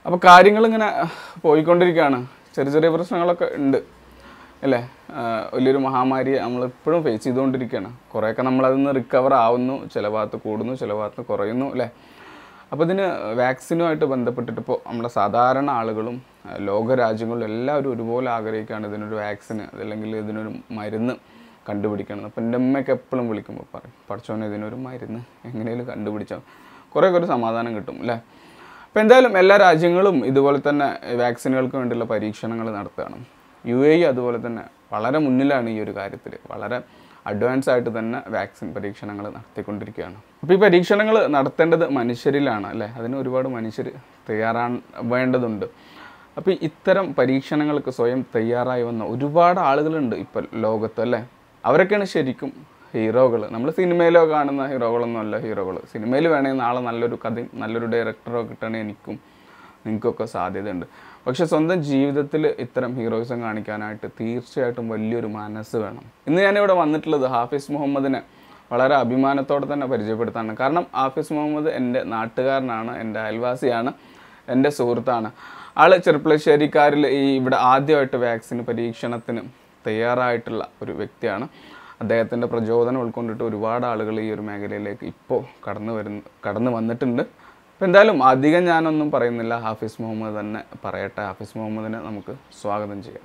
അപ്പോൾ കാര്യങ്ങളിങ്ങനെ പോയിക്കൊണ്ടിരിക്കുകയാണ്. ചെറിയ ചെറിയ പ്രശ്നങ്ങളൊക്കെ ഉണ്ട് അല്ലേ? വലിയൊരു മഹാമാരിയെ നമ്മളിപ്പോഴും ഫേസ് ചെയ്തുകൊണ്ടിരിക്കുകയാണ്. കുറേയൊക്കെ നമ്മളതിൽ നിന്ന് റിക്കവർ ആവുന്നു, ചില ഭാഗത്ത് കൂടുന്നു, ചില ഭാഗത്ത് കുറയുന്നു അല്ലേ? അപ്പോൾ ഇതിന് വാക്സിനുമായിട്ട് ബന്ധപ്പെട്ടിട്ട് ഇപ്പോൾ നമ്മുടെ സാധാരണ ആളുകളും ലോകരാജ്യങ്ങളിലും എല്ലാവരും ഒരുപോലെ ആഗ്രഹിക്കുകയാണ് ഇതിനൊരു വാക്സിന് അതല്ലെങ്കിൽ ഇതിനൊരു മരുന്ന് കണ്ടുപിടിക്കണം. അപ്പോൾ എൻ്റെ അമ്മയൊക്കെ എപ്പോഴും വിളിക്കുമ്പോൾ പറയും, പഠിച്ചോനെ ഇതിനൊരു മരുന്ന് എങ്ങനെയും കണ്ടുപിടിച്ചാൽ കുറേയൊക്കെ ഒരു സമാധാനം കിട്ടും അല്ലേ? അപ്പോൾ എന്തായാലും എല്ലാ രാജ്യങ്ങളും ഇതുപോലെ തന്നെ വാക്സിനുകൾക്ക് വേണ്ടിയുള്ള പരീക്ഷണങ്ങൾ നടത്തുകയാണ്. UAE അതുപോലെ തന്നെ വളരെ മുന്നിലാണ് ഈ ഒരു കാര്യത്തിൽ. വളരെ അഡ്വാൻസ് ആയിട്ട് തന്നെ വാക്സിൻ പരീക്ഷണങ്ങൾ നടത്തിക്കൊണ്ടിരിക്കുകയാണ്. അപ്പോൾ ഈ പരീക്ഷണങ്ങൾ നടത്തേണ്ടത് മനുഷ്യരിലാണ് അല്ലേ? അതിന് ഒരുപാട് മനുഷ്യർ തയ്യാറാവേണ്ടതുണ്ട്. അപ്പോൾ ഇത്തരം പരീക്ഷണങ്ങൾക്ക് സ്വയം തയ്യാറായി വന്ന ഒരുപാട് ആളുകളുണ്ട് ഇപ്പോൾ ലോകത്ത് അല്ലേ? അവരൊക്കെയാണ് ശരിക്കും ഹീറോകൾ. നമ്മൾ സിനിമയിലോ കാണുന്ന ഹീറോകളൊന്നും അല്ല ഹീറോകൾ. സിനിമയിൽ വേണമെങ്കിൽ നാളെ നല്ലൊരു കഥയും നല്ലൊരു ഡയറക്ടറോ കിട്ടണമെങ്കിൽ എനിക്കും നിങ്ങൾക്കൊക്കെ സാധ്യതയുണ്ട്. പക്ഷെ സ്വന്തം ജീവിതത്തിൽ ഇത്തരം ഹീറോയിസം കാണിക്കാനായിട്ട് തീർച്ചയായിട്ടും വലിയൊരു മനസ്സ് വേണം. ഇന്ന് ഞാനിവിടെ വന്നിട്ടുള്ളത് ഹാഫിസ് മുഹമ്മദിനെ വളരെ അഭിമാനത്തോടെ തന്നെ പരിചയപ്പെടുത്താണ്. കാരണം ഹാഫിസ് മുഹമ്മദ് എൻ്റെ നാട്ടുകാരനാണ്, എൻ്റെ അയൽവാസിയാണ്, എൻ്റെ സുഹൃത്താണ്. ആൾ ചെറുപ്പളശ്ശേരിക്കാരിൽ ഇവിടെ ആദ്യമായിട്ട് വാക്സിൻ പരീക്ഷണത്തിന് തയ്യാറായിട്ടുള്ള ഒരു വ്യക്തിയാണ്. അദ്ദേഹത്തിൻ്റെ പ്രചോദനം ഉൾക്കൊണ്ടിട്ട് ഒരുപാട് ആളുകൾ ഈ ഒരു മേഖലയിലേക്ക് ഇപ്പോൾ കടന്നു വന്നിട്ടുണ്ട്. അപ്പോൾ എന്തായാലും അധികം ഞാനൊന്നും പറയുന്നില്ല, ഹാഫിസ് മുഹമ്മദ് തന്നെ പറയട്ടെ. ഹാഫിസ് മുഹമ്മദിനെ നമുക്ക് സ്വാഗതം ചെയ്യാം.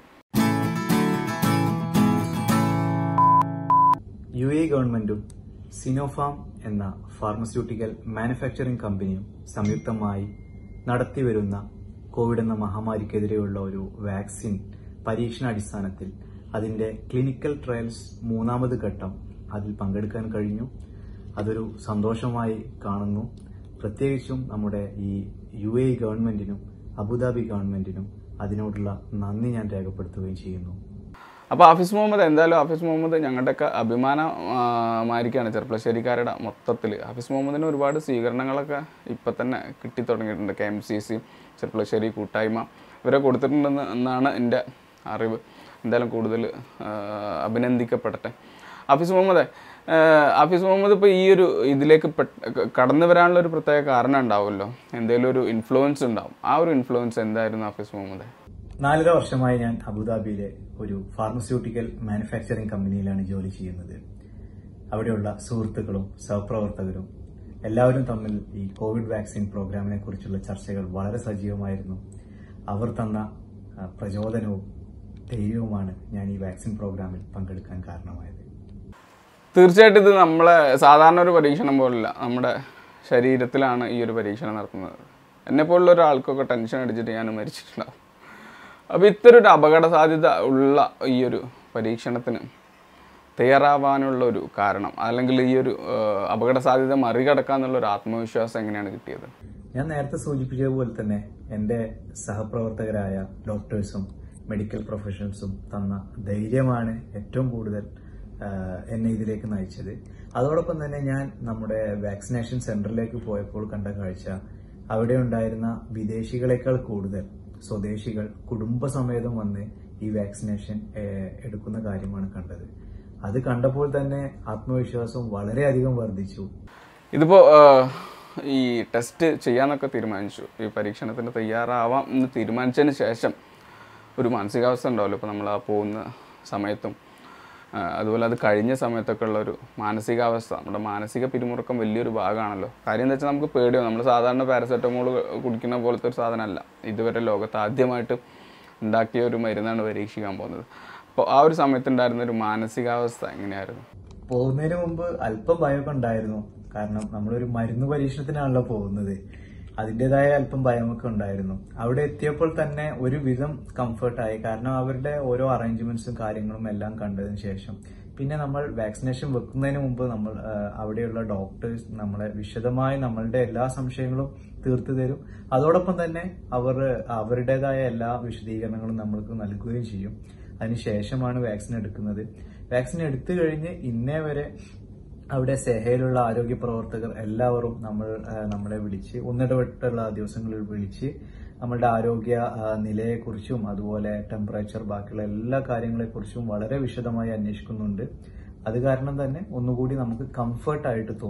UAE ഗവൺമെന്റും സിനോഫാം എന്ന ഫാർമസ്യൂട്ടിക്കൽ മാനുഫാക്ചറിംഗ് കമ്പനിയും സംയുക്തമായി നടത്തിവരുന്ന കോവിഡ് എന്ന മഹാമാരിക്കെതിരെയുള്ള ഒരു വാക്സിൻ പരീക്ഷണാടിസ്ഥാനത്തിൽ അതിന്റെ ക്ലിനിക്കൽ ട്രയൽസ് 3ാമത് ഘട്ടം അതിൽ പങ്കെടുക്കാൻ കഴിഞ്ഞു. അതൊരു സന്തോഷമായി കാണുന്നു. പ്രത്യേകിച്ചും നമ്മുടെ ഈ UAE ഗവൺമെന്റിനും അബുദാബി ഗവൺമെന്റിനും അതിനോടുള്ള നന്ദി ഞാൻ രേഖപ്പെടുത്തുകയും ചെയ്യുന്നു. അപ്പോൾ ഹാഫിസ് മുഹമ്മദ് എന്തായാലും ഹാഫിസ് മുഹമ്മദ് ഞങ്ങളുടെയൊക്കെ അഭിമാനമായിരിക്കുകയാണ് ചെറുപ്പളശ്ശേരിക്കാരുടെ മൊത്തത്തിൽ. ഹാഫിസ് മുഹമ്മദിന് ഒരുപാട് സ്വീകരണങ്ങളൊക്കെ ഇപ്പം തന്നെ കിട്ടിത്തുടങ്ങിയിട്ടുണ്ട്. KMCC ചെറുപ്പളശ്ശേരി കൂട്ടായ്മ ഇവരെ കൊടുത്തിട്ടുണ്ടെന്ന് എന്നാണ് എൻ്റെ അറിവ്. എന്തായാലും കൂടുതൽ അഭിനന്ദിക്കപ്പെടട്ടെ. ഹാഫിസ് മുഹമ്മദ് ഇപ്പോൾ ഈ ഒരു ഇതിലേക്ക് കടന്നു വരാനുള്ള ഒരു പ്രത്യേക കാരണം ഉണ്ടാവുമല്ലോ, എന്തെങ്കിലും ഒരു ഇൻഫ്ലുവൻസ് ഉണ്ടാവും. ആ ഒരു ഇൻഫ്ലുവൻസ് എന്തായിരുന്നു ഹാഫിസ് മുഹമ്മദ്? 4.5 വർഷമായി ഞാൻ അബുദാബിയിലെ ഒരു ഫാർമസ്യൂട്ടിക്കൽ മാനുഫാക്ചറിംഗ് കമ്പനിയിലാണ് ജോലി ചെയ്യുന്നത്. അവിടെയുള്ള സുഹൃത്തുക്കളും സഹപ്രവർത്തകരും എല്ലാവരും തമ്മിൽ ഈ കോവിഡ് വാക്സിൻ പ്രോഗ്രാമിനെ കുറിച്ചുള്ള ചർച്ചകൾ വളരെ സജീവമായിരുന്നു. അവർ തന്ന പ്രചോദനവും ധൈര്യവുമാണ് ഞാൻ ഈ വാക്സിൻ പ്രോഗ്രാമിൽ പങ്കെടുക്കാൻ കാരണമായത്. തീർച്ചയായിട്ടും ഇത് നമ്മളെ സാധാരണ ഒരു പരീക്ഷണം പോലല്ല, നമ്മുടെ ശരീരത്തിലാണ് ഈ ഒരു പരീക്ഷണം നടത്തുന്നത്. എന്നെപ്പോലുള്ള ഒരാൾക്കൊക്കെ ടെൻഷൻ അടിച്ചിട്ട് ഞാൻ മരിച്ചിട്ടുണ്ടാവും. അപ്പോൾ ഇത്തരൊരു അപകട സാധ്യത ഉള്ള ഈ ഒരു പരീക്ഷണത്തിന് തയ്യാറാവാനുള്ള ഒരു കാരണം, അല്ലെങ്കിൽ ഈ ഒരു അപകട സാധ്യത മറികടക്കാന്നുള്ളൊരു ആത്മവിശ്വാസം എങ്ങനെയാണ് കിട്ടിയത്? ഞാൻ നേരത്തെ സൂചിപ്പിച്ചതുപോലെ തന്നെ എൻ്റെ സഹപ്രവർത്തകരായ ഡോക്ടേഴ്സും മെഡിക്കൽ പ്രൊഫഷണൽസും തന്ന ധൈര്യമാണ് ഏറ്റവും കൂടുതൽ എന്നെ ഇതിലേക്ക് നയിച്ചത്. അതോടൊപ്പം തന്നെ ഞാൻ നമ്മുടെ വാക്സിനേഷൻ സെന്ററിലേക്ക് പോയപ്പോൾ കണ്ട കാഴ്ച, അവിടെ ഉണ്ടായിരുന്ന വിദേശികളെക്കാൾ കൂടുതൽ സ്വദേശികൾ കുടുംബസമേതം വന്ന് ഈ വാക്സിനേഷൻ എടുക്കുന്ന കാര്യമാണ് കണ്ടത്. അത് കണ്ടപ്പോൾ തന്നെ ആത്മവിശ്വാസം വളരെയധികം വർദ്ധിച്ചു. ഇതിപ്പോൾ ഈ ടെസ്റ്റ് ചെയ്യാനൊക്കെ തീരുമാനിച്ചു, ഈ പരീക്ഷണത്തിന് തയ്യാറാവാം എന്ന് തീരുമാനിച്ചതിന് ശേഷം ഒരു മാനസികാവസ്ഥ ഉണ്ടാവുമല്ലോ. ഇപ്പോൾ നമ്മൾ ആ പോകുന്ന സമയത്തും അതുപോലെ അത് കഴിഞ്ഞ സമയത്തൊക്കെ ഉള്ളൊരു മാനസികാവസ്ഥ, നമ്മുടെ മാനസിക പിരിമുറുക്കം വലിയൊരു ഭാഗമാണല്ലോ. കാര്യം എന്താ വെച്ചാൽ നമുക്ക് പേടിയാവും. നമ്മൾ സാധാരണ പാരസെറ്റമോൾ കുടിക്കുന്ന പോലത്തെ ഒരു സാധനമല്ല, ഇതുവരെ ലോകത്ത് ആദ്യമായിട്ട് ഉണ്ടാക്കിയ ഒരു മരുന്നാണ് പരീക്ഷിക്കാൻ പോകുന്നത്. അപ്പോൾ ആ ഒരു സമയത്തുണ്ടായിരുന്ന ഒരു മാനസികാവസ്ഥ എങ്ങനെയായിരുന്നു? പോകുന്നതിന് മുമ്പ് അല്പം ഭയമൊക്കെ ഉണ്ടായിരുന്നു. കാരണം നമ്മളൊരു മരുന്ന് പരീക്ഷണത്തിനാണല്ലോ പോകുന്നത്. അതിൻ്റെതായ അല്പം ഭയമൊക്കെ ഉണ്ടായിരുന്നു. അവിടെ എത്തിയപ്പോൾ തന്നെ ഒരുവിധം കംഫർട്ടായി. കാരണം അവരുടെ ഓരോ അറേഞ്ച്മെന്റ്സും കാര്യങ്ങളും എല്ലാം കണ്ടതിന് ശേഷം പിന്നെ നമ്മൾ വാക്സിനേഷൻ വെക്കുന്നതിന് മുമ്പ് നമ്മൾ അവിടെയുള്ള ഡോക്ടേഴ്സ് നമ്മളെ വിശദമായി നമ്മളുടെ എല്ലാ സംശയങ്ങളും തീർത്തു തരും. അതോടൊപ്പം തന്നെ അവർ അവരുടേതായ എല്ലാ വിശദീകരണങ്ങളും നമ്മൾക്ക് നൽകുകയും ചെയ്യും. അതിനുശേഷമാണ് വാക്സിൻ എടുക്കുന്നത്. വാക്സിൻ എടുത്തു കഴിഞ്ഞ് ഇന്നേ വരെ അവിടെ സെഹയിലുള്ള ആരോഗ്യ പ്രവർത്തകർ എല്ലാവരും നമ്മളെ വിളിച്ച് ഒന്നിടവിട്ടുള്ള ദിവസങ്ങളിൽ വിളിച്ച് നമ്മളുടെ ആരോഗ്യ നിലയെക്കുറിച്ചും അതുപോലെ ടെമ്പറേച്ചർ ബാക്കിയുള്ള എല്ലാ കാര്യങ്ങളെക്കുറിച്ചും വളരെ വിശദമായി അന്വേഷിക്കുന്നുണ്ട്. അത് കാരണം തന്നെ ഒന്നുകൂടി നമുക്ക് കംഫർട്ടായിട്ട് തോന്നും.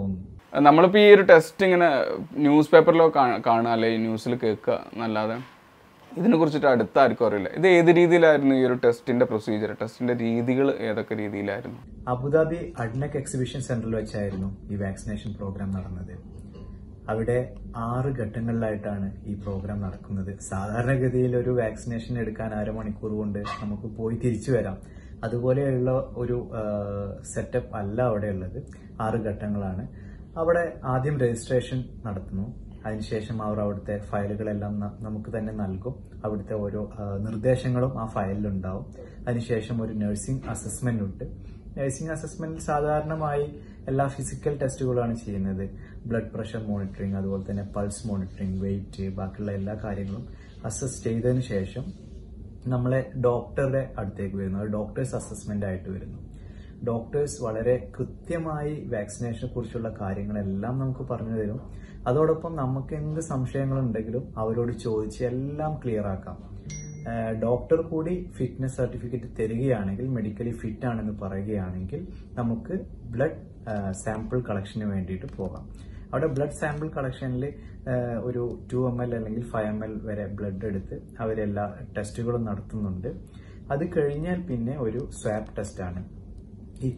നമ്മളിപ്പോൾ ഈ ഒരു ടെസ്റ്റ് ഇങ്ങനെ ന്യൂസ് പേപ്പറിലോ കാണുക അല്ലെങ്കിൽ ന്യൂസിൽ കേൾക്കുക എന്നല്ലാതെ ഇതിനെക്കുറിച്ചിട്ട് അടുത്ത ആർക്കും അറിയില്ല. ഇത് ഏത് രീതിയിലായിരുന്നു ഈ ഒരു ടെസ്റ്റിന്റെ പ്രൊസീജിയർ, ടെസ്റ്റിന്റെ രീതികൾ ഏതൊക്കെ രീതിയിലായിരുന്നു? അബുദാബി അഡ്നക് എക്സിബിഷൻ സെന്ററിൽ വെച്ചായിരുന്നു ഈ വാക്സിനേഷൻ പ്രോഗ്രാം നടന്നത്. അവിടെ 6 ഘട്ടങ്ങളിലായിട്ടാണ് ഈ പ്രോഗ്രാം നടക്കുന്നത്. സാധാരണഗതിയിൽ ഒരു വാക്സിനേഷൻ എടുക്കാൻ അരമണിക്കൂർ കൊണ്ട് നമുക്ക് പോയി തിരിച്ചു വരാം. അതുപോലെയുള്ള ഒരു സെറ്റപ്പ് അല്ല അവിടെ ഉള്ളത്. 6 ഘട്ടങ്ങളാണ്. അവിടെ ആദ്യം രജിസ്ട്രേഷൻ നടത്തുന്നു. അതിനുശേഷം അവർ അവിടുത്തെ ഫയലുകളെല്ലാം നമുക്ക് തന്നെ നൽകും. അവിടുത്തെ ഓരോ നിർദ്ദേശങ്ങളും ആ ഫയലിലുണ്ടാവും. അതിനുശേഷം ഒരു നഴ്സിംഗ് അസസ്മെന്റ് ഉണ്ട്. നഴ്സിംഗ് അസസ്മെന്റിൽ സാധാരണമായി എല്ലാ ഫിസിക്കൽ ടെസ്റ്റുകളാണ് ചെയ്യുന്നത്. ബ്ലഡ് പ്രഷർ മോണിറ്ററിങ്, അതുപോലെ തന്നെ പൾസ് മോണിറ്ററിങ്, വെയിറ്റ്, ബാക്കിയുള്ള എല്ലാ കാര്യങ്ങളും അസസ് ചെയ്തതിനു ശേഷം നമ്മളെ ഡോക്ടറുടെ അടുത്തേക്ക് വരുന്നു. അത് ഡോക്ടേഴ്സ് അസസ്മെന്റ് ആയിട്ട് വരുന്നു. ഡോക്ടേഴ്സ് വളരെ കൃത്യമായി വാക്സിനേഷനെ കുറിച്ചുള്ള കാര്യങ്ങളെല്ലാം നമുക്ക് പറഞ്ഞു തരും. അതോടൊപ്പം നമുക്ക് എന്ത് സംശയങ്ങളുണ്ടെങ്കിലും അവരോട് ചോദിച്ച് എല്ലാം ക്ലിയർ ആക്കാം. ഡോക്ടർ കൂടി ഫിറ്റ്നസ് സർട്ടിഫിക്കറ്റ് തരികയാണെങ്കിൽ, മെഡിക്കലി ഫിറ്റ് ആണെന്ന് പറയുകയാണെങ്കിൽ നമുക്ക് ബ്ലഡ് സാമ്പിൾ കളക്ഷന് വേണ്ടിയിട്ട് പോകാം. അവിടെ ബ്ലഡ് സാമ്പിൾ കളക്ഷനിൽ ഒരു 2 ml അല്ലെങ്കിൽ 5 ml വരെ ബ്ലഡ് എടുത്ത് അവരെല്ലാ ടെസ്റ്റുകളും നടത്തുന്നുണ്ട്. അത് കഴിഞ്ഞാൽ പിന്നെ ഒരു സ്വാബ് ടെസ്റ്റ് ആണ്. ഈ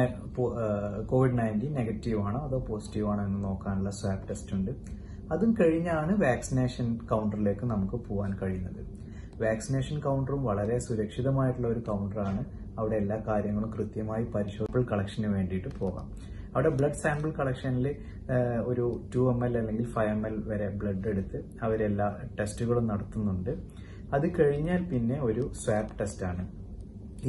COVID-19 നെഗറ്റീവ് ആണോ അതോ പോസിറ്റീവ് ആണോ എന്ന് നോക്കാനുള്ള സ്വാബ് ടെസ്റ്റ് ഉണ്ട്. അതും കഴിഞ്ഞാണ് വാക്സിനേഷൻ കൗണ്ടറിലേക്ക് നമുക്ക് പോകാൻ കഴിയുന്നത്. വാക്സിനേഷൻ കൗണ്ടറും വളരെ സുരക്ഷിതമായിട്ടുള്ള ഒരു കൗണ്ടറാണ്. അവിടെ എല്ലാ കാര്യങ്ങളും കൃത്യമായി പരിശോധന കളക്ഷന് വേണ്ടിയിട്ട് പോകാം. അവിടെ ബ്ലഡ് സാമ്പിൾ കളക്ഷനിൽ ഒരു 2 ml അല്ലെങ്കിൽ 5 ml വരെ ബ്ലഡ് എടുത്ത് അവരെല്ലാ ടെസ്റ്റുകളും നടത്തുന്നുണ്ട്. അത് കഴിഞ്ഞാൽ പിന്നെ ഒരു സ്വാബ് ടെസ്റ്റ് ആണ്. ഈ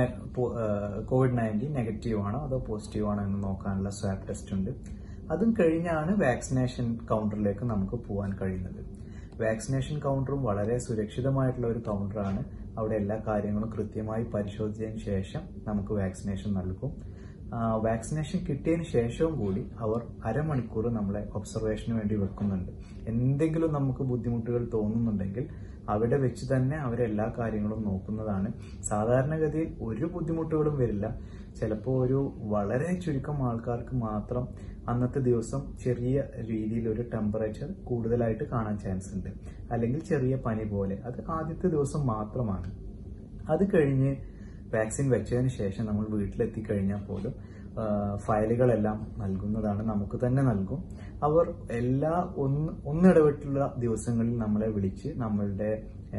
COVID-19 നെഗറ്റീവ് ആണോ അതോ പോസിറ്റീവ് ആണോ എന്ന് നോക്കാനുള്ള സ്വാബ് ടെസ്റ്റ് ഉണ്ട്. അതും കഴിഞ്ഞാണ് വാക്സിനേഷൻ കൗണ്ടറിലേക്ക് നമുക്ക് പോകാൻ കഴിയുന്നത്. വാക്സിനേഷൻ കൗണ്ടറും വളരെ സുരക്ഷിതമായിട്ടുള്ള ഒരു കൗണ്ടറാണ്. അവിടെ എല്ലാ കാര്യങ്ങളും കൃത്യമായി പരിശോധിച്ചതിന് ശേഷം നമുക്ക് വാക്സിനേഷൻ നൽകും. വാക്സിനേഷൻ കിട്ടിയതിന് ശേഷവും കൂടി അവർ അരമണിക്കൂർ നമ്മളെ ഒബ്സർവേഷന് വേണ്ടി വെക്കുന്നുണ്ട്. എന്തെങ്കിലും നമുക്ക് ബുദ്ധിമുട്ടുകൾ തോന്നുന്നുണ്ടെങ്കിൽ അവിടെ വെച്ച് തന്നെ അവരെല്ലാ കാര്യങ്ങളും നോക്കുന്നതാണ്. സാധാരണഗതിയിൽ ഒരു ബുദ്ധിമുട്ടുകളും വരില്ല. ചിലപ്പോൾ ഒരു വളരെ ചുരുക്കം ആൾക്കാർക്ക് മാത്രം അന്നത്തെ ദിവസം ചെറിയ രീതിയിൽ ഒരു ടെമ്പറേച്ചർ കൂടുതലായിട്ട് കാണാൻ ചാൻസ് ഉണ്ട്, അല്ലെങ്കിൽ ചെറിയ പനി പോലെ. അത് ആദ്യത്തെ ദിവസം മാത്രമാണ്. അത് കഴിഞ്ഞ് വാക്സിൻ വെച്ചതിന് ശേഷം നമ്മൾ വീട്ടിലെത്തിക്കഴിഞ്ഞാൽ പോലും ഫയലുകളെല്ലാം നൽകുന്നതാണ്, നമുക്ക് തന്നെ നൽകും. അവർ എല്ലാ ഒന്നിടവിട്ടുള്ള ദിവസങ്ങളിൽ നമ്മളെ വിളിച്ച് നമ്മളുടെ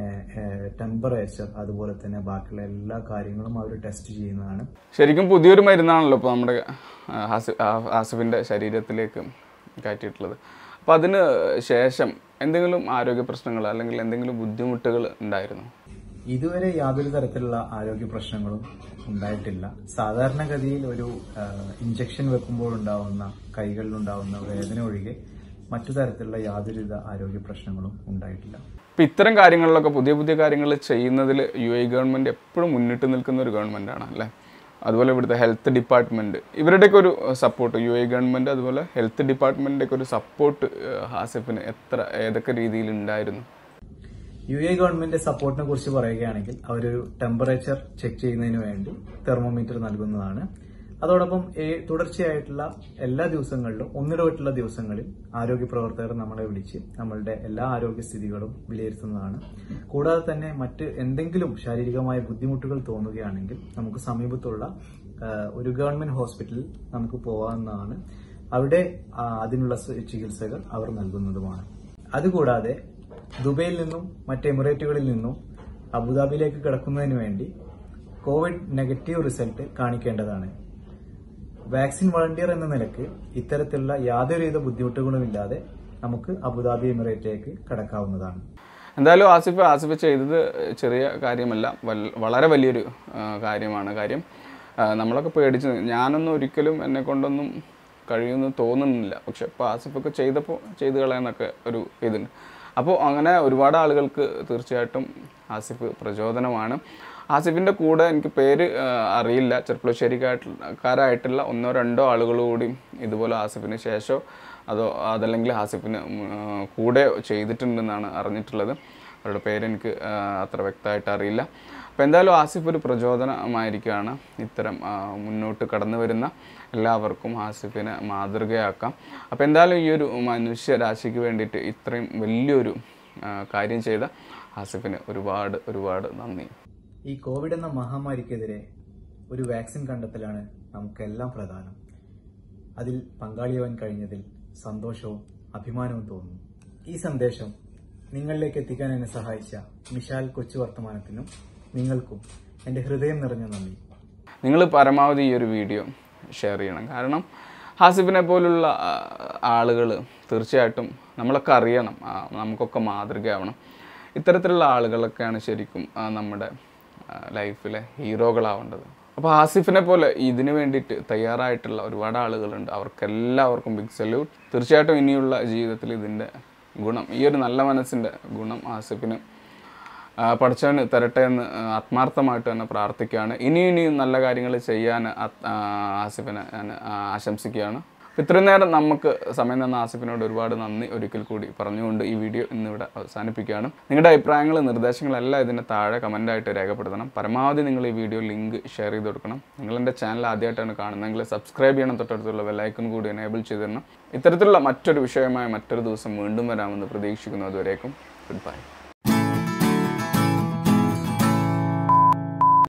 ടെമ്പറേച്ചർ അതുപോലെ തന്നെ ബാക്കിയുള്ള എല്ലാ കാര്യങ്ങളും അവർ ടെസ്റ്റ് ചെയ്യുന്നതാണ്. ശരിക്കും പുതിയൊരു മരുന്നാണല്ലോ ഇപ്പോൾ നമ്മുടെ ആസിഫിൻ്റെ ശരീരത്തിലേക്ക് കയറ്റിയിട്ടുള്ളത്. അപ്പോൾ അതിന് ശേഷം എന്തെങ്കിലും ആരോഗ്യ പ്രശ്നങ്ങൾ അല്ലെങ്കിൽ എന്തെങ്കിലും ബുദ്ധിമുട്ടുകൾ ഉണ്ടായിരുന്നു? ഇതുവരെ യാതൊരു തരത്തിലുള്ള ആരോഗ്യ പ്രശ്നങ്ങളും ഉണ്ടായിട്ടില്ല. സാധാരണഗതിയിൽ ഒരു ഇഞ്ചക്ഷൻ വെക്കുമ്പോൾ ഉണ്ടാവുന്ന കൈകളിലുണ്ടാവുന്ന വേദന ഒഴികെ മറ്റു തരത്തിലുള്ള യാതൊരുവിധ ആരോഗ്യ പ്രശ്നങ്ങളും ഉണ്ടായിട്ടില്ല. ഇപ്പം ഇത്തരം കാര്യങ്ങളിലൊക്കെ പുതിയ പുതിയ കാര്യങ്ങൾ ചെയ്യുന്നതിൽ UAE ഗവൺമെൻറ് എപ്പോഴും മുന്നിട്ട് നിൽക്കുന്ന ഒരു ഗവൺമെൻറ്റാണ് അല്ലേ. അതുപോലെ ഇവിടുത്തെ ഹെൽത്ത് ഡിപ്പാർട്ട്മെൻറ്റ്, ഇവരുടെയൊക്കെ ഒരു സപ്പോർട്ട്, UAE ഗവൺമെൻറ് അതുപോലെ ഹെൽത്ത് ഡിപ്പാർട്ട്മെൻറ്റിൻ്റെയൊക്കെ ഒരു സപ്പോർട്ട് ആസിഫിന് ഏതൊക്കെ രീതിയിൽ ഉണ്ടായിരുന്നു? UAE ഗവൺമെന്റ് സപ്പോർട്ടിനെ കുറിച്ച് പറയുകയാണെങ്കിൽ അവരൊരു ടെമ്പറേച്ചർ ചെക്ക് ചെയ്യുന്നതിന് വേണ്ടി തെർമോമീറ്റർ നൽകുന്നതാണ്. അതോടൊപ്പം തുടർച്ചയായിട്ടുള്ള എല്ലാ ദിവസങ്ങളിലും ഒന്നിടവിട്ടുള്ള ദിവസങ്ങളിൽ ആരോഗ്യ പ്രവർത്തകർ നമ്മളെ വിളിച്ച് നമ്മളുടെ എല്ലാ ആരോഗ്യസ്ഥിതികളും വിലയിരുത്തുന്നതാണ്. കൂടാതെ തന്നെ മറ്റ് എന്തെങ്കിലും ശാരീരികമായ ബുദ്ധിമുട്ടുകൾ തോന്നുകയാണെങ്കിൽ നമുക്ക് സമീപത്തുള്ള ഒരു ഗവൺമെന്റ് ഹോസ്പിറ്റലിൽ നമുക്ക് പോകാവുന്നതാണ്. അവിടെ അതിനുള്ള ചികിത്സകൾ അവർ നൽകുന്നതുമാണ്. അതുകൂടാതെ ദുബൈയിൽ നിന്നും മറ്റ് എമിറേറ്റുകളിൽ നിന്നും അബുദാബിയിലേക്ക് കിടക്കുന്നതിന് വേണ്ടി കോവിഡ് നെഗറ്റീവ് റിസൾട്ട് കാണിക്കേണ്ടതാണ്. വാക്സിൻ വളണ്ടിയർ എന്ന നിലക്ക് ഇത്തരത്തിലുള്ള യാതൊരുവിധ ബുദ്ധിമുട്ടുകളുമില്ലാതെ നമുക്ക് അബുദാബി എമിറേറ്റിലേക്ക് കടക്കാവുന്നതാണ്. എന്തായാലും ആസിഫ് ചെയ്തത് ചെറിയ കാര്യമല്ല, വളരെ വലിയൊരു കാര്യമാണ്. നമ്മളൊക്കെ പേടിച്ച്, ഞാനൊന്നും ഒരിക്കലും എന്നെ കൊണ്ടൊന്നും കഴിയുമെന്ന് തോന്നുന്നില്ല. പക്ഷെ ഇപ്പോൾ ആസിഫൊക്കെ ചെയ്ത് കളയാനൊക്കെ ഒരു ഇതുണ്ട്. അപ്പോൾ അങ്ങനെ ഒരുപാട് ആളുകൾക്ക് തീർച്ചയായിട്ടും ആസിഫ് പ്രചോദനമാണ്. ആസിഫിൻ്റെ കൂടെ എനിക്ക് പേര് അറിയില്ല, ചെർപ്പുളശ്ശേരിക്കാരായിട്ടുള്ള 1-2 ആളുകൾ കൂടി ഇതുപോലെ ആസിഫിന് ശേഷം അതല്ലെങ്കിൽ ആസിഫിന് കൂടെ ചെയ്തിട്ടുണ്ടെന്നാണ് അറിഞ്ഞിട്ടുള്ളത്. അവരുടെ പേരെനിക്ക് അത്ര വ്യക്തമായിട്ട് അറിയില്ല. അപ്പോൾ എന്തായാലും ആസിഫ് ഒരു പ്രചോദനമായിരിക്കുകയാണ്. ഇത്തരം മുന്നോട്ട് കടന്നു വരുന്ന എല്ലാവർക്കും ആസിഫിനെ മാതൃകയാക്കാം. അപ്പോൾ എന്തായാലും ഈ ഒരു മനുഷ്യരാശിക്ക് വേണ്ടിയിട്ട് ഇത്രയും വലിയൊരു കാര്യം ചെയ്ത ആസിഫിന് ഒരുപാട് നന്ദി. ഈ കോവിഡ് എന്ന മഹാമാരിക്കെതിരെ ഒരു വാക്സിൻ കണ്ടെത്തലാണ് നമുക്കെല്ലാം പ്രധാനം. അതിൽ പങ്കാളിയാവാൻ കഴിഞ്ഞതിൽ സന്തോഷവും അഭിമാനവും തോന്നുന്നു. ഈ സന്ദേശം നിങ്ങളിലേക്ക് എത്തിക്കാൻ എന്നെ സഹായിച്ച മിഷാൽ കൊച്ചു വർത്തമാനത്തിനും നിങ്ങൾക്കും എൻ്റെ ഹൃദയം നിറഞ്ഞ നന്ദി. നിങ്ങൾ പരമാവധി ഈ ഒരു വീഡിയോ ഷെയർ ചെയ്യണം. കാരണം ആസിഫിനെ പോലുള്ള ആളുകൾ തീർച്ചയായിട്ടും നമ്മളൊക്കെ അറിയണം, നമുക്കൊക്കെ മാതൃകയാവണം. ഇത്തരത്തിലുള്ള ആളുകളൊക്കെയാണ് ശരിക്കും നമ്മുടെ ലൈഫിലെ ഹീറോകളാവേണ്ടത്. അപ്പോൾ ആസിഫിനെ പോലെ ഇതിനു വേണ്ടിയിട്ട് തയ്യാറായിട്ടുള്ള ഒരുപാട് ആളുകളുണ്ട്. അവർക്കെല്ലാവർക്കും ബിഗ് സല്യൂട്ട്. തീർച്ചയായിട്ടും ഇനിയുള്ള ജീവിതത്തിൽ ഇതിൻ്റെ ഗുണം, ഈ ഒരു നല്ല മനസ്സിൻ്റെ ഗുണം ആസിഫിന് പഠിച്ചവന് തരട്ടെ എന്ന് ആത്മാർത്ഥമായിട്ട് തന്നെ പ്രാർത്ഥിക്കുകയാണ്. ഇനിയും നല്ല കാര്യങ്ങൾ ചെയ്യാൻ ആസിഫിനെ ഞാൻ ആശംസിക്കുകയാണ്. ഇത്രയും നേരം നമുക്ക് സമയം തന്ന ആസിഫിനോട് ഒരുപാട് നന്ദി ഒരിക്കൽ കൂടി പറഞ്ഞുകൊണ്ട് ഈ വീഡിയോ ഇന്നിവിടെ അവസാനിപ്പിക്കുകയാണ്. നിങ്ങളുടെ അഭിപ്രായങ്ങളും നിർദ്ദേശങ്ങളെല്ലാം ഇതിൻ്റെ താഴെ കമൻറ്റായിട്ട് രേഖപ്പെടുത്തണം. പരമാവധി നിങ്ങൾ ഈ വീഡിയോ ലിങ്ക് ഷെയർ ചെയ്ത് കൊടുക്കണം. നിങ്ങളെൻ്റെ ചാനൽ ആദ്യമായിട്ടാണ് കാണുന്നതെങ്കിൽ സബ്സ്ക്രൈബ് ചെയ്യണം, തൊട്ടടുത്തുള്ള ബെല്ലൈക്കൺ കൂടി എനേബിൾ ചെയ്ത് തരണം. ഇത്തരത്തിലുള്ള മറ്റൊരു വിഷയമായി മറ്റൊരു ദിവസം വീണ്ടും വരാമെന്ന് പ്രതീക്ഷിക്കുന്നു. അതുവരേക്കും ഗുഡ് ബൈ.